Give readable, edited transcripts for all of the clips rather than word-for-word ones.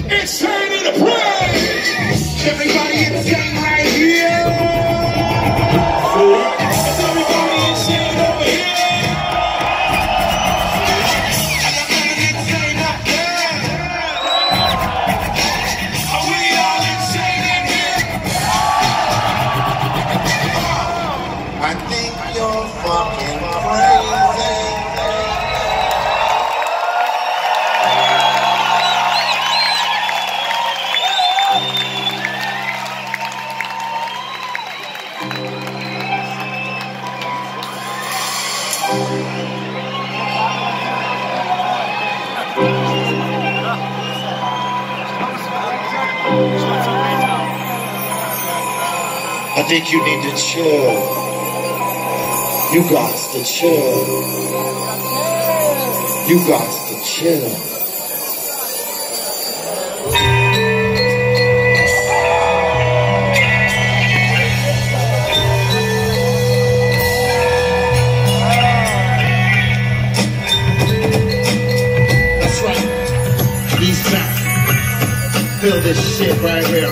Insane in the place. Everybody insane right here. Is everybody insane over here? Insane up there. Are we all insane in here? I think you're fucking crazy. I think you need to chill. You got to chill. You got to chill. That's right. He's back. Feel this shit right here.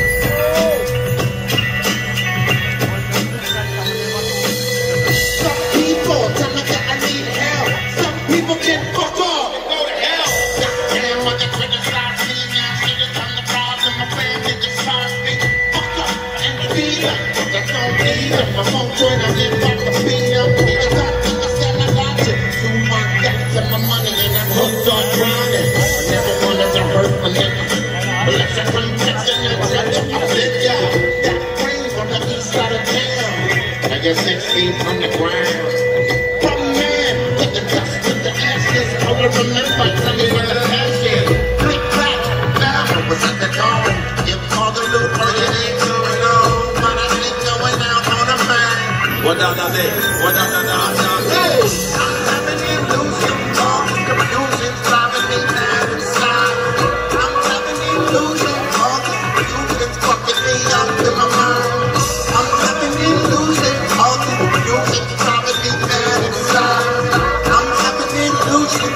My phone joint, I get back the beat up. I got you. 2 months left to my money and I'm hooked on grinding. I never wanted to hurt my nigga, but let's say I'm texting and touching. I said, yeah, that brain from the east side of town. Now you're 6 feet from the ground. From man, with the dust to the ashes. I will remember, tell me where the cash is. Click, clack, now I was at the dawn. You call the loop, but it ain't going on. But I ain't going out on a man. What down there? What down there? Hey! I'm having illusion, all the confusion's driving me mad inside. I'm having illusion, all the confusion's fucking me up in my mind. I'm having illusion, all the confusion's driving me mad inside. I'm having illusion.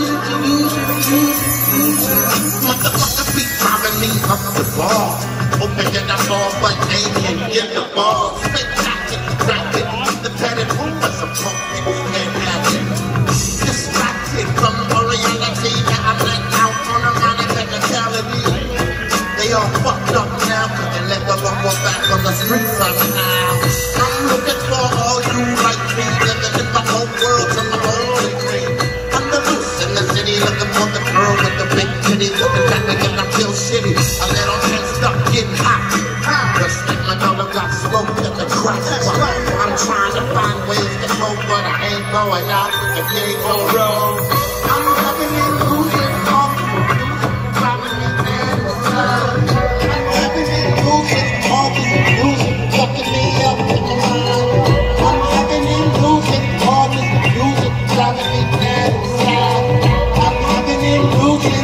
Motherfucker be driving me up the ball. Open it up all but aiming, get the ball. Rapid, the padded rumors of pumping and having distracted from reality. Now I'm like out on a manic technicality. They all fucked up now, cause they let the lumber back on the streets right now. I'm looking for all you like me, living in my own world to my own degree. I'm the loose in the city, looking for the girl with the big titties, looking back and I feel shitty. A little tensed up, getting hot. Just like my dollar got smoked at the crack. I'm trying to find ways to cope, but I ain't going out if you ain't go wrong. I'm having illusion, all the confusion, driving me mad inside. I'm having illusion, all the confusion, fucking me up in my mind. I'm having illusion, all the confusion, driving me mad inside. I'm having illusion,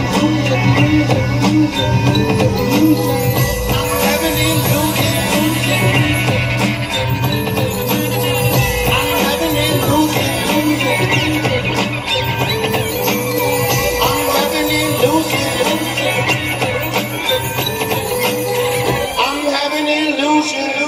I'm having illusions.